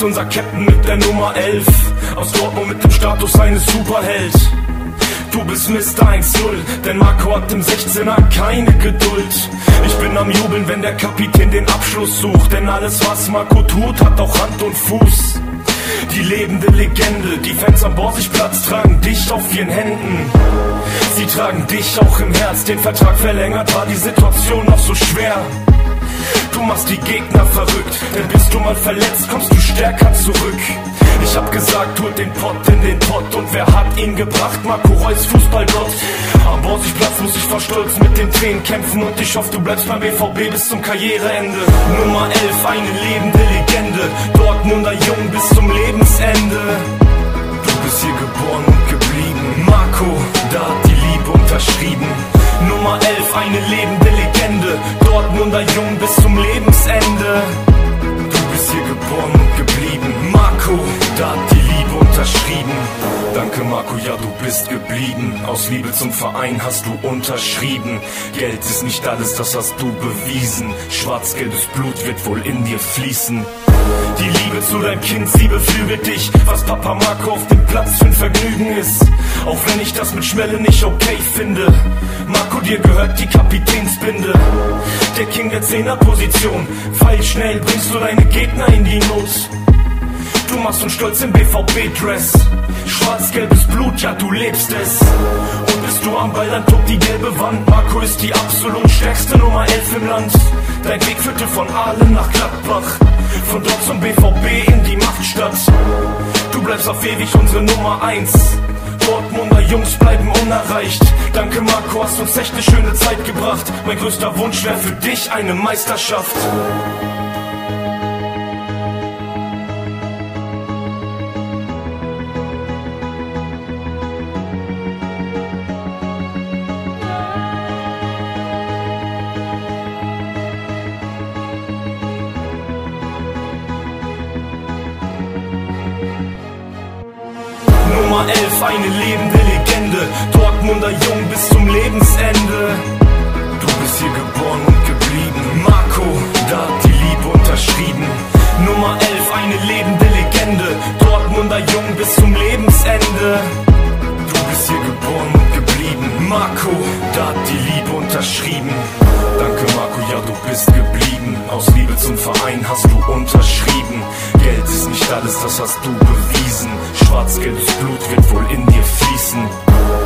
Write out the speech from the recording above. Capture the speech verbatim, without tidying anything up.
unser Captain mit der Nummer elf, aus Dortmund mit dem Status eines Superheld. Du bist Mister eins null, denn Marco hat im sechzehner keine Geduld. Ich bin am Jubeln, wenn der Kapitän den Abschluss sucht, denn alles was Marco tut, hat auch Hand und Fuß. Die lebende Legende, die Fans am Borsigplatz tragen dich auf ihren Händen. Sie tragen dich auch im Herz, den Vertrag verlängert, war die Situation noch so schwer. Du machst die Gegner verrückt, denn bist du mal verletzt, kommst du stärker zurück. Ich hab gesagt, holt den Pott in den Pott, und wer hat ihn gebracht? Marco Reus, Fußballgott. Am Borsigplatz muss ich vor Stolz mit den Tränen kämpfen, und ich hoffe, du bleibst beim B V B bis zum Karriereende. Nummer elf, eine lebende Legende, Dortmunder Jung bis zum Lebensende. Du bist hier geboren und geblieben, Marco, da hat die Liebe unterschrieben. Nummer elf, eine lebende Legende, Dortmunder Jung bis zum Lebensende. Du bist hier geboren und geblieben, Marco, da hat die Liebe unterschrieben. Danke Marco, ja du bist geblieben, aus Liebe zum Verein hast du unterschrieben. Geld ist nicht alles, das hast du bewiesen, schwarz-gelbes Blut wird wohl in dir fließen. Die Liebe zu deinem Kind, sie beflügelt dich, was Papa Marco auf dem Platz für ein Vergnügen ist. Auch wenn ich das mit Schmelle nicht okay finde, Marco, dir gehört die Kapitänsbinde. Der King der Zehnerposition, pfeilschnell bringst du deine Gegner in die Not. Du machst uns stolz im B V B-Dress, schwarz-gelbes Blut, ja du lebst es. Und bist du am Ball, dann tobt die gelbe Wand. Marco ist die absolut stärkste Nummer elf im Land. Dein Weg führte von Aalen nach Gladbach, von dort zum B V B in die Machtstadt. Du bleibst auf ewig unsere Nummer eins, Dortmunder Jungs bleiben unerreicht. Danke Marco, hast uns echt eine schöne Zeit gebracht. Mein größter Wunsch wäre für dich eine Meisterschaft. Nummer elf, eine lebende Legende, Dortmunder Jung bis zum Lebensende. Du bist hier geboren und geblieben, Marco, da hat die Liebe unterschrieben. Nummer elf, eine lebende Legende, Dortmunder Jung bis zum Lebensende. Du bist hier geboren und geblieben, Marco, da hat die Liebe unterschrieben. Danke Marco, ja du bist geblieben, aus Liebe zum Verein hast du unterschrieben. Geld ist nicht alles, das hast du bewiesen, schwarz-gelbes Blut wird wohl in dir fließen.